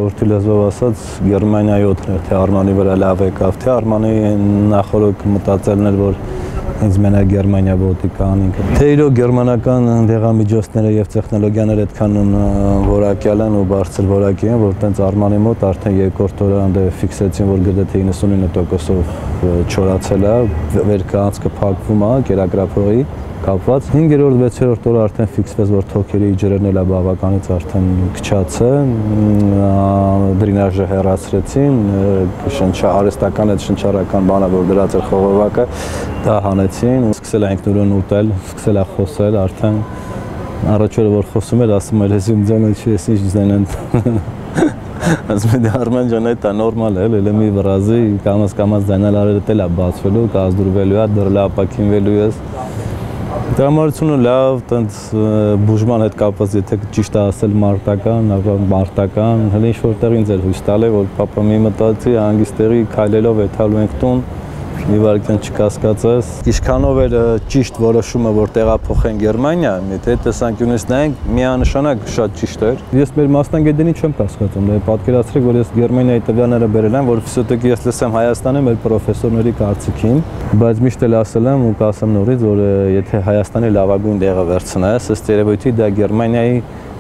ժողովրդի լեզվով ասած Գերմանիայի 8-ն էր, թե Արմանի վրա լավ եկավ, թե Արմանի նախորդ մտածելն էր, որ ինձ մենակ Գերմանիա ոտի կան ինքը։ Թե իրոք գերմանական դեղամիջոցները եւ տեխնոլոգիաները այդքան որակյալ են ու բարձր որակի են, որ տենց Արմանի մոտ արդեն երկրորդ օրը անդե ֆիքսեցին, որ գրեթե 99%-ով չորացել է, վերքը անցքը փակվում է կերակրափողի կապված 5-րդ 6-րդ օրը արդեն ֆիքսվեց, որ թոքերի ջրերն էլ բավականից արդեն քչացը, դրինաժը հեռացրեցին, արհեստական այդ շնչառական բանը, որ դրած էր խողովակը, դա հանեցին, սկսել ենք նորեն ուտել, սկսել է խոսել, արդեն առաջ օրը որ խոսում էր, ասում էր, ես իմ ձայնը չի, ես ինչ ձայն են։ Ասում է Արման ջան, դա նորմալ է, elə մի վրազի կամաց ձայնալ արել էլ է բացվելու, կազդուրվելու է, դրլա ապակինվելու ես։ Դրամարությունը լավ, տենց բուժման հետ կապված, եթե ճիշտ է ասել մարտական, հենց ինչ որտեղ ինձ էր հույս տալ, որ պապա մի մտածի, հանգիստեղի քայլելով եթալու ենք տուն, մի վարքյան չկասկածես։ Ինչքանով էր ճիշտ որոշումը, որ տեղափոխեն Գերմանիա, եթե տեսանկյունից նայենք, միանշանակ շատ ճիշտ էր։ Ես մեր մասնագետներին չեմ կասկածում, պատկերացրեք, որ ես Գերմանիայի տվյալները բերել եմ, որ ֆիսոտեքի ես լսեմ Հայաստանի մեր պրոֆեսորների կարծիքին, բայց միշտ էլ ասել եմ ու կասեմ նորից, որ եթե Հայաստանի լավագույն դեղը վերցնես, ըստ երևույթի դա Գերմանիայի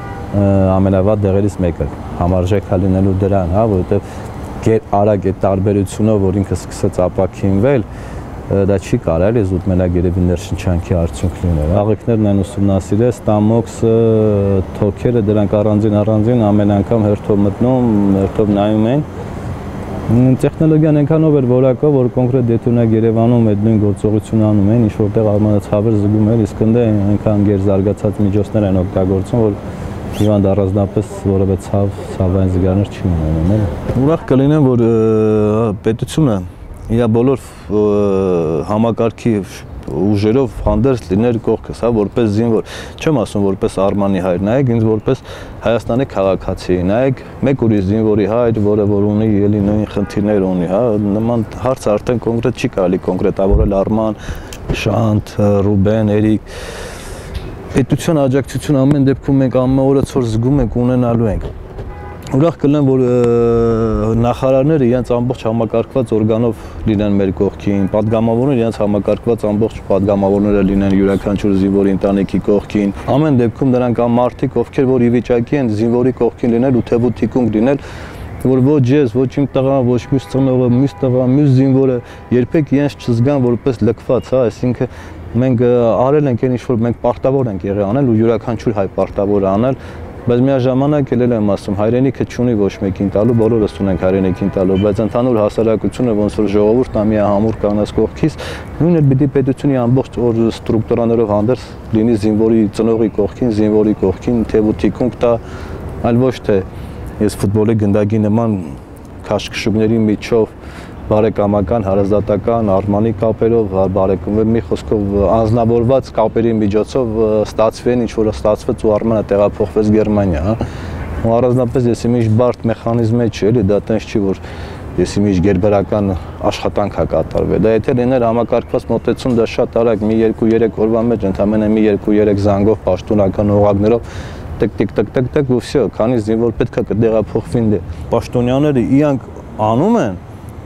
ամենավատ դեղերից մեկը, համարժեք է լինելու դրան, հա, որովհետև արագ այդ տարբերությունով, որ ինքը սկսեց ապակինվել, դա չի կարել զուտ մենակ երևի ներշնչանքի արդյունք լինել։ Աղիքներն են ուսումնասիրել, ստամոքսը, թոքերը, դրանք առանձին ամեն անգամ հերթով մտնում, հերթով նայում են։ Տեխնոլոգիան այնքանով էր որակով, որ կոնկրետ դետոնակ Երևանում այդ նույն գործողությունը անում են, ինչ որտեղ Արմանը ցավեր զգում էր, իսկ ընդ այնքան գերզարգացած միջոցներ են օգտագործում, որ հիվանդ առանձնապես որևէ ցավային զգալներ չի ունենում։ Ուրախ կլինեմ, որ պետությունը իր բոլոր համակարգի ուժերով հանդերձ լիներ կողքս, հա, որպես զինվոր, չեմ ասում որպես Արմանի հայր, նայեք ինձ որպես Հայաստանի քաղաքացի, նայեք մեկ ուրիշ զինվորի հայր, որը որ ունի ելի նույն խնդիրներ ունի, հա, նման հարց արդեն կոնկրետ չի կարելի կոնկրետավորել Արման, Շանթ, Ռուբեն, Էրիկ պետության աջակցություն ամեն դեպքում մենք ամեն օրը ցոր զգում ենք ունենալու ենք։ Ուրախ կլինեմ, որ նախարարները իրենց ամբողջ համակարգված օրգանով լինեն մեր կողքին, պատգամավորները իրենց համակարգված ամբողջ պատգամավորները լինեն յուրաքանչյուր զինվորի ընտանիքի կողքին։ Ամեն դեպքում նրանք կան մարդիկ, ովքեր որ ի վիճակի են զինվորի կողքին լինել ու թեւու թիկունք լինել, որ ոչ ես, ոչ իմ տղան, ոչ մյուս ծնողը, մյուս տղան, մյուս զինվորը երբեք իրենց չզգան որպես լքված, հա, այսինքն մենք արել ենք այն ինչ որ մենք պարտավոր ենք եղել անել ու յուրաքանչյուր հայ պարտավոր է անել, բայց միաժամանակ էլ եմ ասում, հայրենիքը չունի ոչ մեկին տալու, բոլորս ունենք հայրենիքին տալու, բայց ընդհանուր հասարակությունը ոնց որ ժողովուրդն է միահամուռ կանաց կողքից, նույնն էլ պիտի պետությունի ամբողջ ստրուկտուրաներով հանդերձ լինի զինվորի ծնողի կողքին, զինվորի կողքին, թեւու թիկունք տա, այլ ոչ թե ես ֆուտբոլի գնդակի նման քաշքշուկների միջով բարեկամական, հարազատական, Արմանի կապերով, բարեկամներ մի խոսքով անձնավորված կապերի միջոցով ստացվեն, ինչ որ ստացվեց ու Արմանը տեղափոխվեց Գերմանիա, հա։ Ու առանձնապես ես իմիջ բարդ մեխանիզմ չի, էլի դա տենց չի, որ ես իմիջ գերբերական աշխատանք է կատարվել։ Դա եթե լիներ համակարգված մոտեցում, դա շատ արագ մի 2-3 օրվա մեջ ընդամենը մի 2-3 զանգով պաշտոնական օղակներով տիկ-տիկ-տիկ-տիկ ու վсё, քանի զինվոր պետք է կտեղափոխվին դե։ Պաշտոնյաները իրանք անում են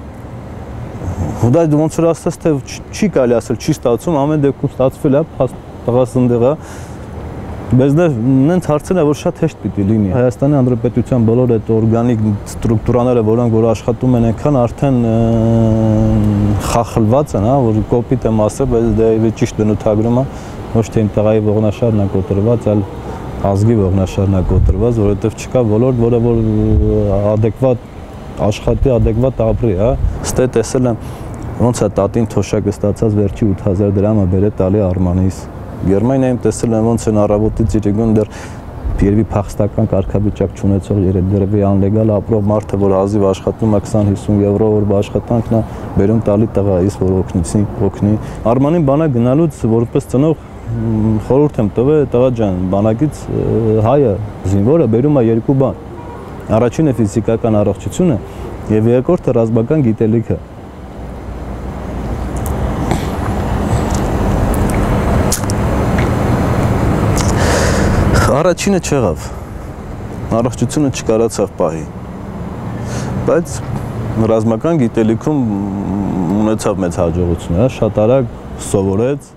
Դա ոնց որ ասած թե չի կարելի ասել, չի ստացվում, ամեն դեպքում ստացվել է, տղաս ընդեղ է, բայց դա նենց հարցն է, որ շատ հեշտ պիտի լինի։ Հայաստանի Հանրապետության բոլոր այդ օրգանիկ ստրուկտուրաները, որոնք որ աշխատում են, այնքան արդեն խախլված են, հա, որ կոպիտ եմ ասել, բայց դա ճիշտ բնութագրում է, ոչ թե իմ տղայի ողնաշարն է կոտրված, այլ ազգի ողնաշարն է կոտրված, որովհետև չկա ոլորտ, որը որ adekvat աշխատի, adekvat ապրի, հա։ Ստե տեսել եմ ոնց է տատին թոշակը ստացած վերջի 8000 դրամը բերե տալի Արմանից։ Գերմանիայում տեսել եմ ոնց են առավոտից իրիկուն դեռ երևի փախստական կարգավիճակ չունեցող երևի անլեգալ ապրող մարդը, որ ազիվ աշխատում է 20-50 եվրո որ աշխատանքն է բերում տալի տղայից, որ օգնի։ Արմանին բանա գնալուց որպես ծնող խորհուրդ եմ տվել, տղա ջան, բանակից հայը զինվորը բերում է երկու բան։ Առաջինը ֆիզիկական առողջությունը եւ երկրորդը ռազմական գիտելիքը։ Առաջինը չեղավ, առողջությունը չկարացավ պահի, բայց ռազմական գիտելիքում ունեցավ մեծ հաջողություններ, շատ արագ սովորեց